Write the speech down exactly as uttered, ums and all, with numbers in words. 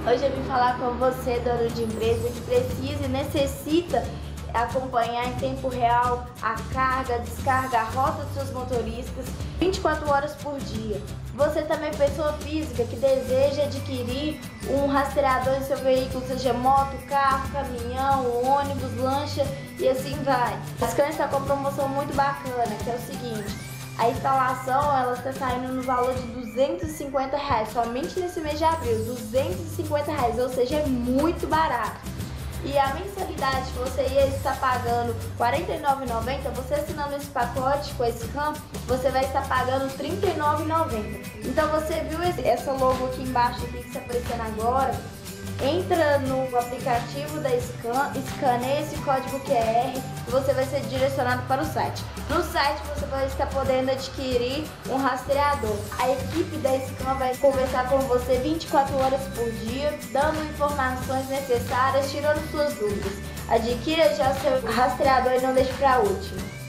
Hoje eu vim falar com você, dono de empresa, que precisa e necessita acompanhar em tempo real a carga, a descarga, a rota dos seus motoristas vinte e quatro horas por dia. Você também, pessoa física, que deseja adquirir um rastreador em seu veículo, seja moto, carro, caminhão, ônibus, lancha e assim vai. A Scania está com uma promoção muito bacana, que é o seguinte: a instalação ela está saindo no valor de duzentos e cinquenta reais, somente nesse mês de abril, duzentos e cinquenta reais, ou seja, é muito barato. E a mensalidade que você ia estar pagando quarenta e nove reais e noventa centavos, você assinando esse pacote com esse campo, você vai estar pagando trinta e nove reais e noventa centavos. Então você viu esse, essa logo aqui embaixo aqui que está aparecendo agora? Entra no aplicativo da Scan, escaneia esse código Q R e você vai ser direcionado para o site. No site você vai estar podendo adquirir um rastreador. A equipe da Scan vai conversar com você vinte e quatro horas por dia, dando informações necessárias, tirando suas dúvidas. Adquira já seu rastreador e não deixe para a última.